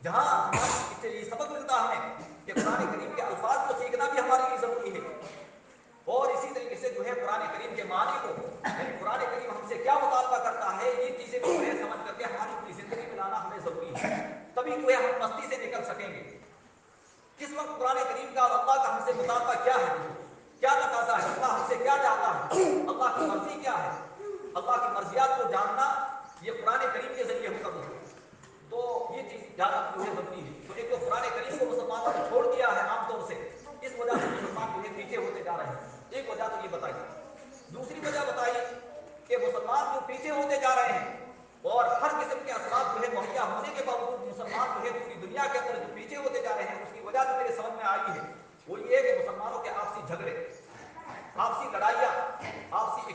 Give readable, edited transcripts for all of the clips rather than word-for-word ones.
جہاں اس سے یہ سبق ملتا ہمیں کہ قرآن کریم کے الفاظ کو سیکھنا بھی ہمارے لیے ضروری ہے، اور اسی طریقے سے جو ہے قرآن کریم کے معنی کو، یعنی قرآن کریم ہم سے کیا مطالبہ کرتا ہے، یہ چیزیں جو ہے سمجھ کر کے ہماری اپنی زندگی میں لانا ہمیں ضروری ہے، تبھی جو ہے ہم مستی سے نکل سکیں گے۔ کس وقت قرآن کریم کا اور اللہ کا ہم سے مطالبہ کیا ہے، کیا تقاضا ہے، اللہ ہم سے کیا چاہتا ہے، اللہ کی مرضی کیا ہے، اللہ کی مرضیات کو جاننا یہ قرآن کریم کے ذریعے ہوتا ہے، تو یہ چیز جاننا جو ہے ضروری ہے۔ تو ایک تو قرآن کریم کو مسلمانوں نے چھوڑ دیا ہے عام طور سے، اس وجہ سے مسلمان جو ہے پیچھے ہوتے جا رہے ہیں، ایک وجہ تو یہ بتائی۔ دوسری وجہ بتائی کہ مسلمان جو پیچھے ہوتے جا رہے ہیں اور ہر قسم کے اثرات جو ہے مہیا ہونے کے باوجود مسلمان جو ہے پوری دنیا کے اندر جو پیچھے ہوتے جا رہے ہیں، اس کی وجہ جو میرے سمجھ میں آئی ہے وہ یہ ہے کہ مسلمانوں کے آپسی جھگڑے، آپسی لڑائیاں، آپسی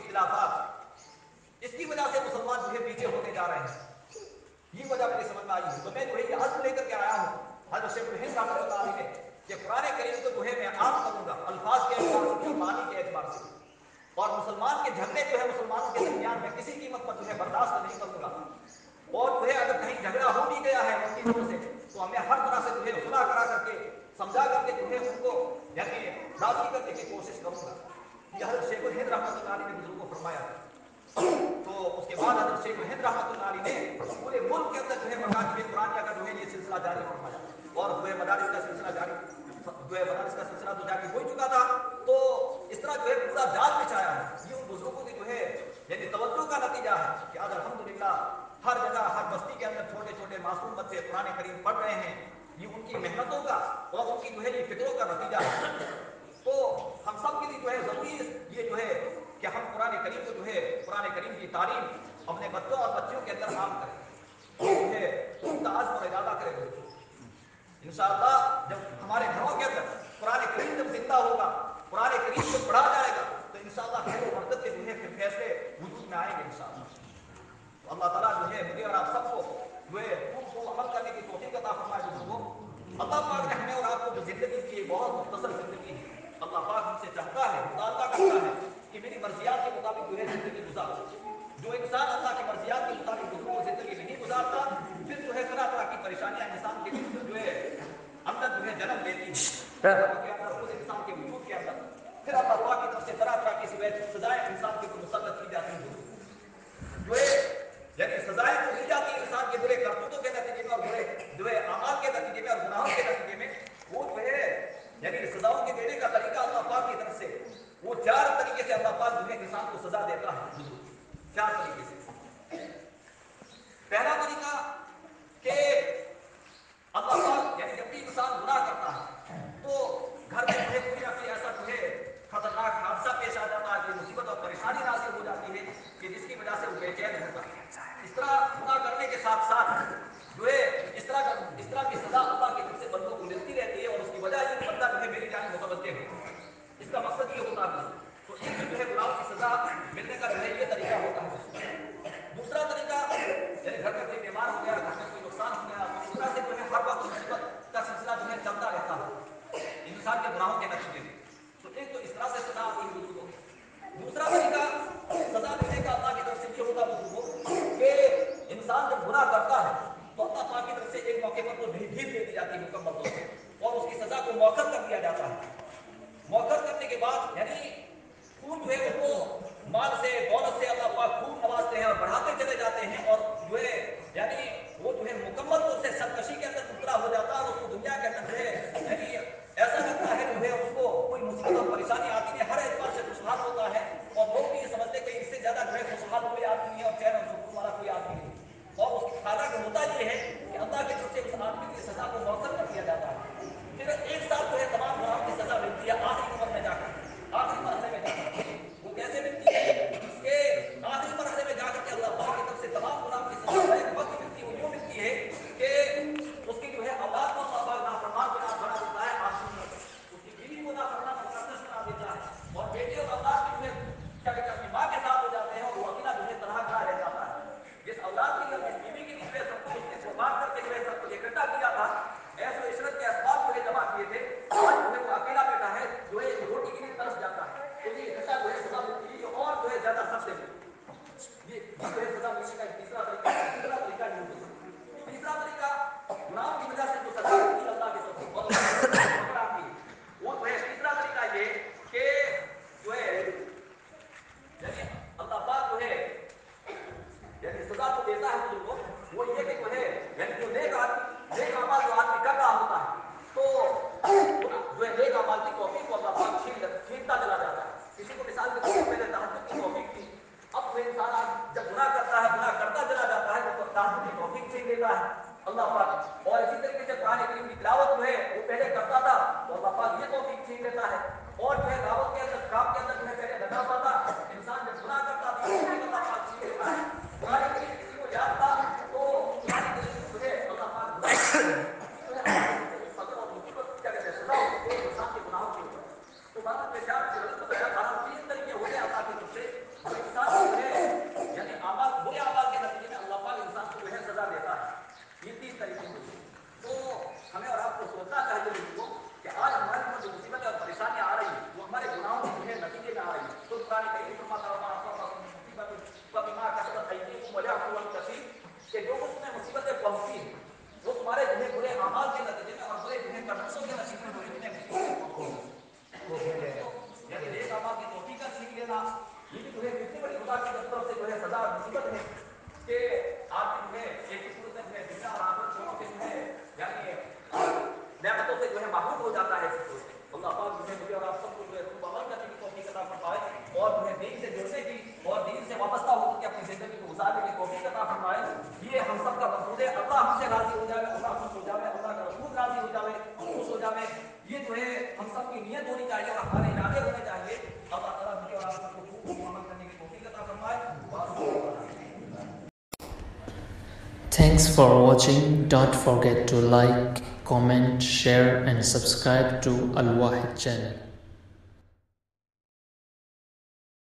اختلافات، اس کی وجہ سے مسلمان جو ہے پیچھے ہوتے جا رہے ہیں، یہ وجہ میرے سمجھ میں آئی ہے۔ تو میں جو ہے یہ عزم لے کر کے آیا ہوں حضرت شیخ الہند رحمۃ اللہ علیہ نے کہ قرآن کریم کو جو ہے میں عام کروں گا الفاظ کے اعتبار سے اور معنی کے اعتبار سے، اور مسلمان کے جھگڑے جو ہے مسلمانوں کے درمیان میں کسی قیمت پر جو ہے برداشت نہیں کروں گا، اور جو ہے اگر کہیں جھگڑا ہو بھی گیا ہے ان کی وجہ سے تو ہمیں ہر طرح سے جو ہے صلح کرا کر کے سمجھا کر کے جو ہے ان کو یعنی راضی کرنے کی کوشش کروں گا۔ یہ حضرت شیخ الہند رحمۃ اللہ علیہ نے بزرگوں کو فرمایا تھا۔ تو اس کے بعد حضرت شیخ الہند رحمۃ اللہ علیہ نے پورے ملک کے اندر جو ہے مکاتب قرآنیہ کا جو ہے یہ سلسلہ جاری فرمایا، اور جو ہے مدارس کا سلسلہ جاری جو ہے مدارس کا سلسلہ تو جاری ہو چکا تھا، تو اس طرح جو ہے پورا جال بچھایا ہے۔ یہ ان بزرگوں کی جو ہے یعنی توجہ کا نتیجہ ہے کہ آج الحمدللہ ہر جگہ ہر بستی کے اندر چھوٹے چھوٹے معصوم بچے قرآن کریم پڑھ رہے ہیں، یہ ان کی محنتوں کا اور ان کی جو ہے یہ فکروں کا نتیجہ ہے۔ تو ہم سب کے لیے جو ہے ضروری یہ جو ہے کہ ہم قرآن کریم کو جو ہے قرآن کریم کی تعلیم اپنے بچوں اور بچیوں کے اندر عام کریں، جو ہے ان کا عزم اور ارادہ کریں۔ انشاءاللہ جب ہمارے گھروں کے اندر قرآن کریم جب زندہ ہوگا، قرآن کریم جب پڑھا جائے گا، تو انشاءاللہ خیر و برکت کے جو ہے پھر فیصلے وجود میں آئیں گے انشاءاللہ۔ تو اللہ تعالیٰ جو ہے مجھے اور آپ سب کو جو ہے خوب عمل کرنے کی توفیق عطا فرمائے۔ بزرگوں، اللہ پاک نے ہمیں اور آپ کو جو زندگی کی بہت مختصر زندگی ہے، اللہ پاک ہم سے چاہتا ہے، مطالبہ کرتا ہے کہ میری مرضیات کے مطابق جو ہے زندگی گزارو۔ جو انسان اللہ کی مرضیات کے مطابق بزرگوں زندگی نہیں گزارتا، پھر جو ہے طرح طرح کی پریشانیاں انسان کے جو ہے اندر جو ہے جنم لیتی ہیں کے اندر، خود انسان کے وجود کے اندر، پھر اللہ پاک کی طرف سے طرح طرح کی سزائیں انسان کے اوپر مسلط کی جاتی ہیں، جو ہے یعنی سزائیں تو دی جاتی ہیں انسان کے برے کرتوتوں کے نتیجے میں اور برے جو ہے اعمال کے نتیجے میں اور گناہوں کے نتیجے میں، وہ جو ہے یعنی سزاؤں کے دینے کا طریقہ اللہ پاک کی طرف سے وہ چار طریقے سے اللہ پاک جو ہے انسان کو سزا دیتا ہے، چار طریقے سے۔ پہلا طریقہ کہ اللہ پاک یعنی جب بھی انسان گناہ کرتا ہے تو گھر میں جو ہے کوئی نہ کوئی ایسا جو ہے خطرناک حادثہ پیش آ جاتا ہے کہ مصیبت اور پریشانی نازل ہو جاتی ہے کہ جس کی وجہ سے وہ بے چین ہوتا ہے۔ اس طرح گناہ کرنے کے ساتھ ساتھ جو ہے اس طرح کی سزا اللہ کی طرف سے بندوں کو ملتی رہتی ہے، اور اس کی وجہ یہ کہ بندہ جو ہے میری جانب متوجہ ہو، اس کا مقصد یہ ہوتا ہے۔ تو ایک جو ہے گناہوں کی سزا ملنے کا جو ہے یہ طریقہ ہوتا ہے۔ دوسرا طریقہ یعنی گھر میں کوئی بیمار ہو گیا، گھر میں کوئی نقصان ہو گیا، تو اس طرح سے جو ہے ہر وقت مصیبت کا سلسلہ جو ہے چلتا رہتا ہے انسان کے گناہوں کے نتیجے میں۔ تو ایک تو اس طرح سے سزا آتی ہے بزرگوں کو۔ دوسرا طریقہ سزا دینے کا اللہ کی طرف سے یہ ہوتا ہے بزرگوں کہ انسان جب گناہ کرتا ہے تو اللہ پاک کی طرف سے ایک موقع پر تو ڈھیل دے دی جاتی ہے مکمل طور سے، اور اس کی سزا کو مؤخر کر دیا جاتا ہے۔ مؤخر کرنے کے بعد یعنی خوب جو ہے ان کو مال سے دولت سے اللہ پاک خوب نوازتے ہیں اور بڑھاتے چلے جاتے ہیں، اور جو ہے یعنی وہ جو ہے مکمل طور سے سرکشی کے اندر مبتلا ہو جاتا ہے، اور اس کو دنیا کے اندر جو ہے یعنی ایسا لگتا ہے جو ہے اس کو کوئی مصیبت اور پریشانی آتی ہے، ہر اعتبار سے خوشحال ہوتا ہے، اور لوگ بھی یہ سمجھتے کہ اس سے زیادہ جو ہے خوشحال کوئی آدمی نہیں ہے اور چین اور سکون والا کوئی آدمی نہیں، اور اس کی حالانکہ ہوتا یہ ہے کہ اللہ کی طرف سے اس آدمی کی سزا کو مؤخر کر دیا جاتا ہے، پھر ایک ساتھ جو ہے تمام گناہوں کی سزا ملتی ہے آخری عمر میں جا کر، آخری مرحلے میں جا کر۔ وہ کیسے ملتی ہے کہ آخری مرحلے میں جا کر کے اللہ پاک کی طرف سے تمام گناہوں کی سزا ایک وقت ملتی ہے، وہ یوں ملتی ہے کہ معبود ہو جاتا ہے ایسی صورت میں. اللہ پاک مجھے اور آپ سب کو جو ہے خوب عمل کرنے کی توفیق عطا فرمائے اور دین سے جڑنے کی اور دین سے وابستہ ہو کر کے اپنی زندگی کو گزارنے کی توفیق عطا فرمائے. یہ ہم سب کا مقصود ہے. اللہ ہم سے راضی ہو جائے, اللہ خوش ہو جائے, اللہ کا رسول راضی ہو جائے, خوش ہو جائے. یہ جو ہے ہم سب کی نیت ہونی چاہیے اور ہمارے ارادے ہونے چاہیے. اللہ تعالیٰ مجھے اور آپ سب کو خوب عمل کرنے کی توفیق عطا فرمائے. Thanks for watching. Don't forget to like, comment, share and subscribe to Al Wahid channel.